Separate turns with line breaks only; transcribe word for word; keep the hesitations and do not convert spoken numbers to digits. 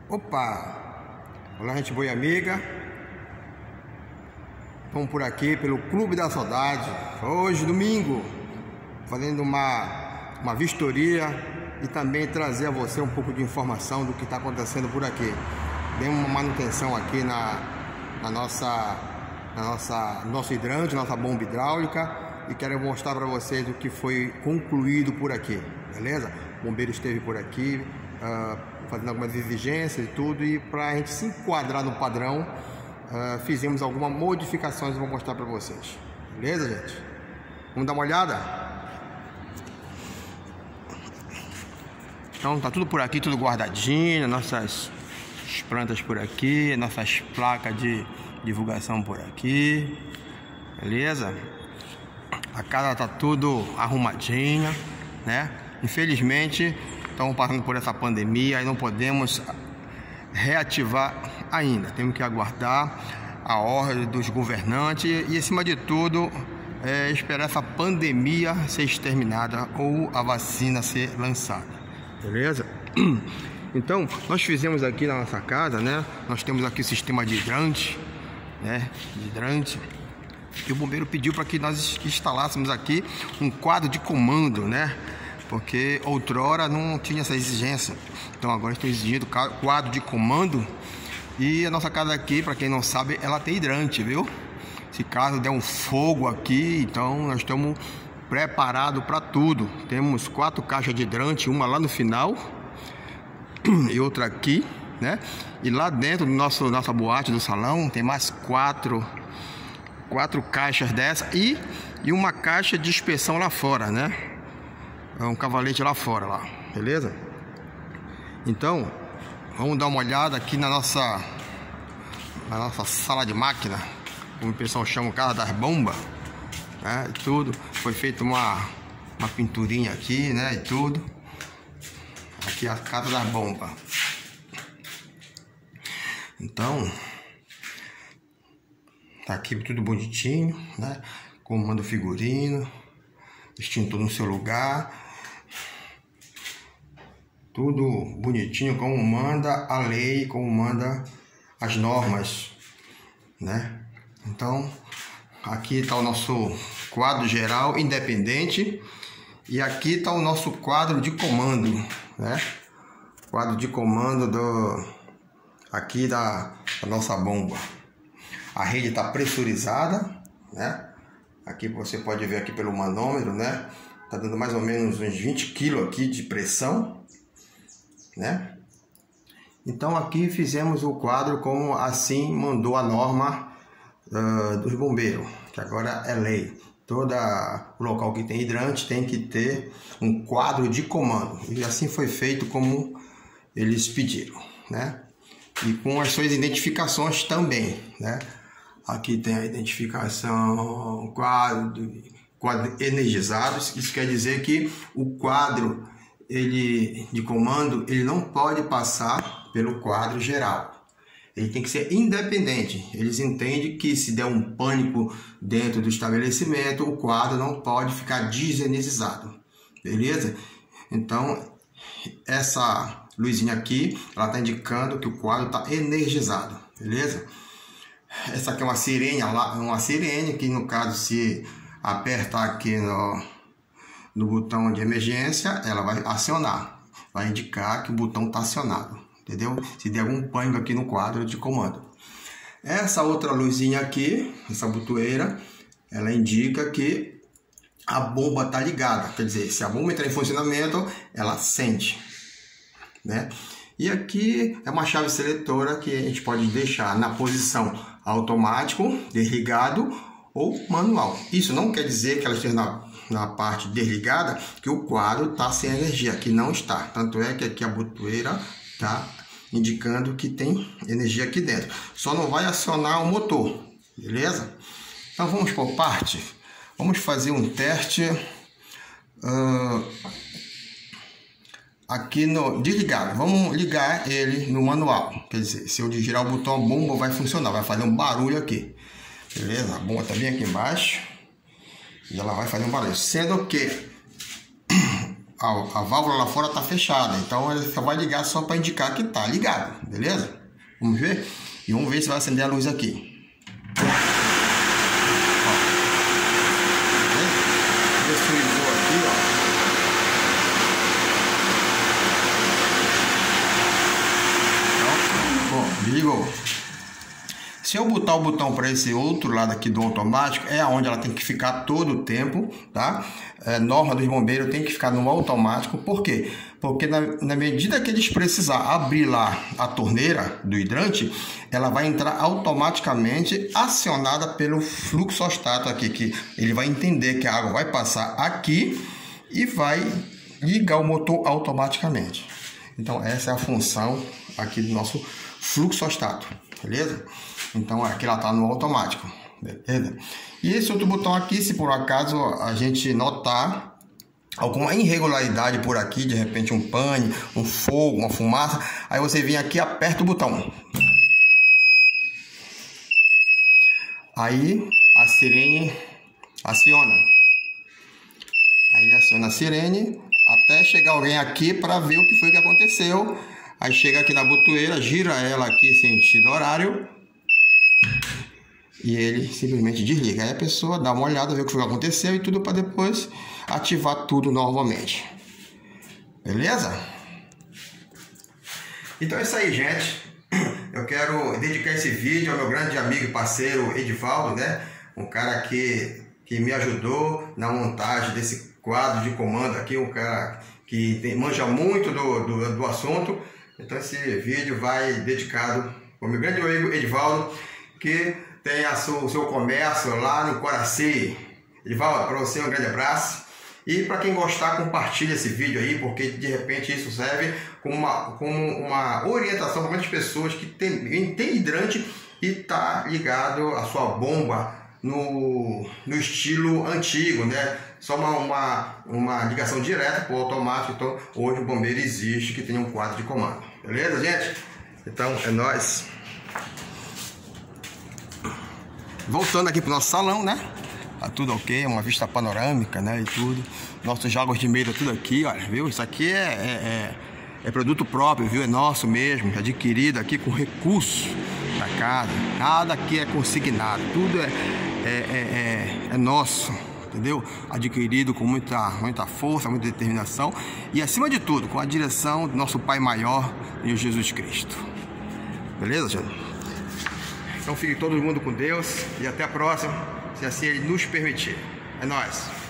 Opa! Olá, gente boa e amiga. Estamos por aqui pelo Clube da Saudade. Hoje, domingo, fazendo uma, uma vistoria e também trazer a você um pouco de informação do que está acontecendo por aqui. Demos uma manutenção aqui na, na nossa, na nossa, nosso hidrante, nossa bomba hidráulica, e quero mostrar para vocês o que foi concluído por aqui, beleza? O bombeiro esteve por aqui uh, fazendo algumas exigências e tudo, e para a gente se enquadrar no padrão, uh, fizemos algumas modificações e vou mostrar para vocês, beleza, gente? Vamos dar uma olhada? Então tá tudo por aqui, tudo guardadinho, nossas plantas por aqui, nossas placas de divulgação por aqui, beleza? A casa tá tudo arrumadinha, né? Infelizmente estamos passando por essa pandemia e não podemos reativar ainda. Temos que aguardar a ordem dos governantes e, acima de tudo, é, esperar essa pandemia ser exterminada ou a vacina ser lançada, beleza? Então, nós fizemos aqui na nossa casa, né? Nós temos aqui o sistema de hidrante, né? De hidrante. E o bombeiro pediu para que nós instalássemos aqui um quadro de comando, né? Porque outrora não tinha essa exigência. Então agora estou exigindo quadro de comando. E a nossa casa aqui, para quem não sabe, ela tem hidrante, viu? Se caso der um fogo aqui, então nós estamos preparados para tudo. Temos quatro caixas de hidrante, uma lá no final e outra aqui, né? E lá dentro do nosso nossa boate do salão tem mais quatro quatro caixas dessa e, e uma caixa de inspeção lá fora, né? Um cavalete lá fora, lá, beleza? Então, vamos dar uma olhada aqui na nossa na nossa sala de máquina, como o pessoal chama, casa das bombas, né? E tudo, foi feita uma, uma pinturinha aqui, né? E tudo. Aqui a casa das bombas. Então, tá aqui tudo bonitinho, né? Comando figurino, extintor no seu lugar, tudo bonitinho como manda a lei, como manda as normas, né? Então, aqui tá o nosso quadro geral independente e aqui tá o nosso quadro de comando, né? Quadro de comando do aqui da, da nossa bomba. A rede está pressurizada, né? Aqui você pode ver aqui pelo manômetro, né? Tá dando mais ou menos uns vinte quilos aqui de pressão, né? Então aqui fizemos o quadro como assim mandou a norma uh, dos bombeiros, que agora é lei. Todo local que tem hidrante tem que ter um quadro de comando. E assim foi feito como eles pediram, né? E com as suas identificações também, né? Aqui tem a identificação quadro, quadro energizados. Isso quer dizer que o quadro ele, de comando ele não pode passar pelo quadro geral. Ele tem que ser independente. Eles entendem que se der um pânico dentro do estabelecimento, o quadro não pode ficar desenergizado. Beleza? Então, essa luzinha aqui, ela está indicando que o quadro está energizado. Beleza? Essa aqui é uma sirene, uma sirene que no caso se apertar aqui no, no botão de emergência, ela vai acionar, vai indicar que o botão está acionado, entendeu? Se der algum pânico aqui no quadro de comando. Essa outra luzinha aqui, essa botoeira, ela indica que a bomba está ligada, quer dizer, se a bomba entrar em funcionamento, ela acende, né? E aqui é uma chave seletora que a gente pode deixar na posição automático, desligado ou manual. Isso não quer dizer que ela esteja na, na parte desligada, que o quadro está sem energia, aqui não está. Tanto é que aqui a botoeira está indicando que tem energia aqui dentro. Só não vai acionar o motor, beleza? Então vamos por parte. Vamos fazer um teste uh, aqui no desligado. Vamos ligar ele no manual. Quer dizer, se eu girar o botão, a bomba vai funcionar, vai fazer um barulho aqui. Beleza? A bomba tá bem aqui embaixo e ela vai fazer um barulho. Sendo que a, a válvula lá fora está fechada, então ele só vai ligar só para indicar que está ligado, beleza? Vamos ver? E vamos ver se vai acender a luz aqui. Pressurizou aqui, ó. Então, bom, ligou. Se eu botar o botão para esse outro lado aqui do automático, é onde ela tem que ficar todo o tempo, tá? É, norma dos bombeiros tem que ficar no automático. Por quê? Porque na, na medida que eles precisar abrir lá a torneira do hidrante, ela vai entrar automaticamente acionada pelo fluxostato aqui, que ele vai entender que a água vai passar aqui e vai ligar o motor automaticamente. Então essa é a função aqui do nosso fluxostato, beleza? Então aqui ela está no automático, beleza? E esse outro botão aqui, se por acaso a gente notar alguma irregularidade por aqui, de repente um pane, um fogo, uma fumaça, aí você vem aqui e aperta o botão. Aí a sirene aciona. Aí aciona a sirene até chegar alguém aqui para ver o que foi que aconteceu. Aí chega aqui na botoeira, gira ela aqui em sentido horário e ele simplesmente desliga. Aí a pessoa dá uma olhada, vê o que foi que aconteceu e tudo, para depois ativar tudo novamente. Beleza? Então é isso aí, gente. Eu quero dedicar esse vídeo ao meu grande amigo e parceiro Edivaldo, né? Um cara que, que me ajudou na montagem desse quadro de comando aqui, um cara que tem, manja muito do, do, do assunto. Então esse vídeo vai dedicado ao meu grande amigo Edivaldo, que tem a sua, o seu comércio lá no Coraci. Edivaldo, para você um grande abraço. E para quem gostar, compartilhe esse vídeo aí, porque de repente isso serve como uma, como uma orientação para muitas pessoas que tem, tem hidrante e tá ligado a sua bomba no, no estilo antigo, né? Só uma, uma, uma ligação direta para o automático. Então hoje o bombeiro existe que tem um quadro de comando. Beleza, gente? Então é nóis. Voltando aqui pro nosso salão, né? Tá tudo ok, uma vista panorâmica, né? E tudo. Nossos jogos de meio tudo aqui, olha, viu? Isso aqui é, é, é produto próprio, viu? É nosso mesmo, adquirido aqui com recurso da casa. Nada aqui é consignado, tudo é, é, é, é, é nosso, entendeu? Adquirido com muita, muita força, muita determinação e, acima de tudo, com a direção do nosso Pai Maior, Jesus Cristo. Beleza, gente? Então fique todo mundo com Deus e até a próxima, se assim Ele nos permitir. É nóis!